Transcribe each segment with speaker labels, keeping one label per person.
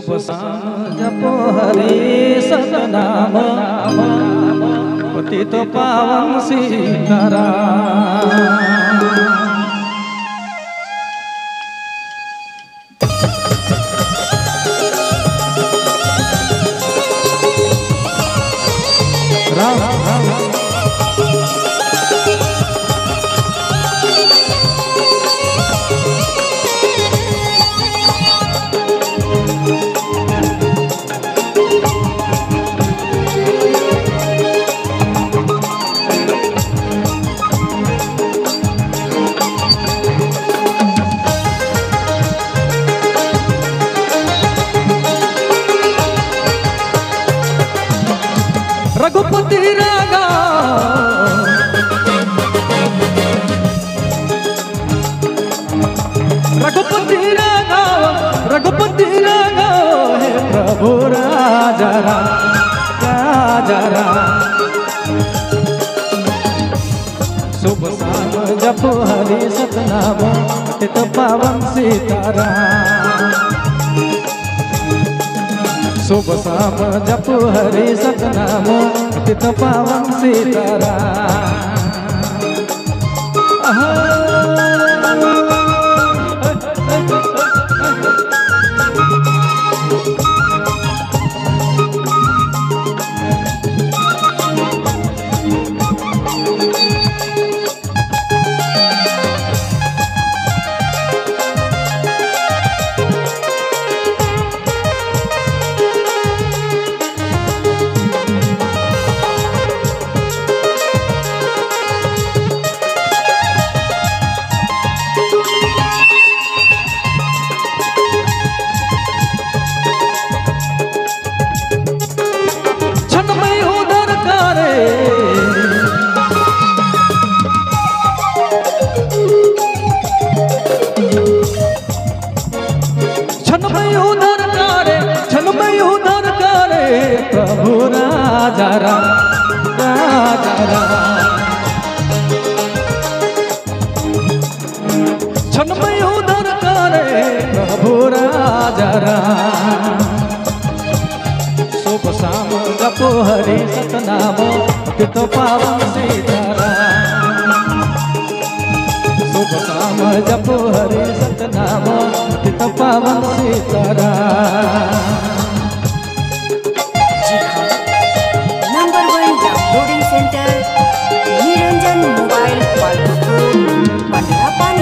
Speaker 1: शुभ शाम जपो हरि सतनाम पतित पावन सीताराम। राम राम रघुपति रागा रघुपति रागा रघुपति रागा है प्रभु राजा राजा शुभ शाम जपो हरि सतनाम पतित पावन सीताराम। शुभ शाम जपो हरि सतनाम पतित पावन सीताराम। प्रभु राजा राजा क्षण में उद्धार करे प्रभु राजा। शुभ शाम जपो हरि सतनाम पतित पावन सीताराम। शुभ शाम जपो हरि सतनाम पतित पावन सीताराम।
Speaker 2: लोडिंग सेंटर निरंजन मोबाइल पानी।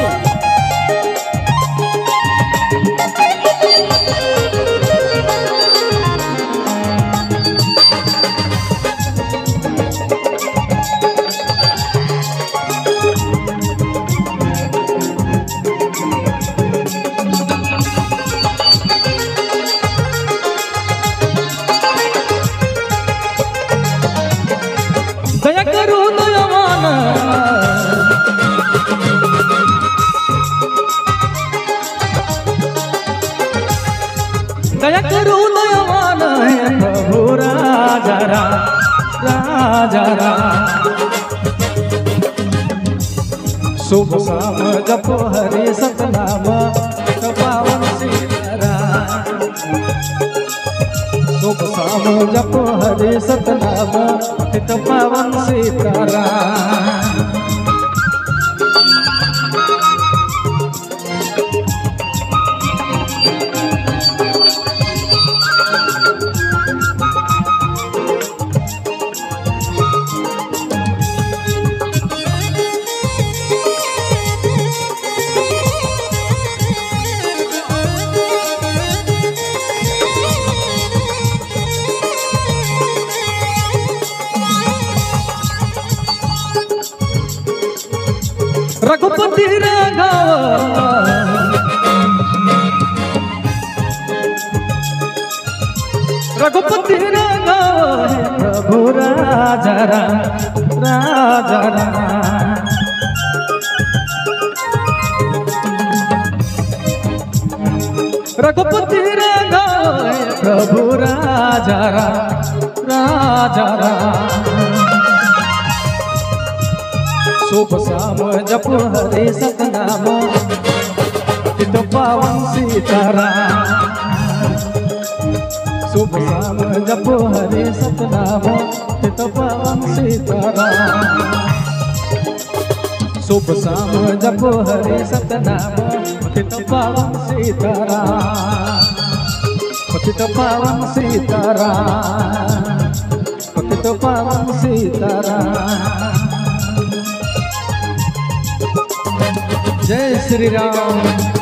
Speaker 1: दया करो दयावान दया करो दयावान है प्रभु राजा राजा। शुभ शाम जपो हरि सतनाम पावन सीताराम। शुभ शाम जपो हरि सतनाम पतित पावन सीताराम। रघुपति राघव रघुपति राघव है प्रभु राजा राजा। रघुपति राघव है प्रभु राजा राजा। शुभ शाम जपो हरि सतनाम पतित पावन सीताराम। शुभ शाम जपो हरे सतनाम पतित पावन सीताराम। शुभ शाम जपो हरे सतनाम पतित पावन सीताराम। पतित पावन सीताराम पतित पावन सीताराम। जय श्री राम।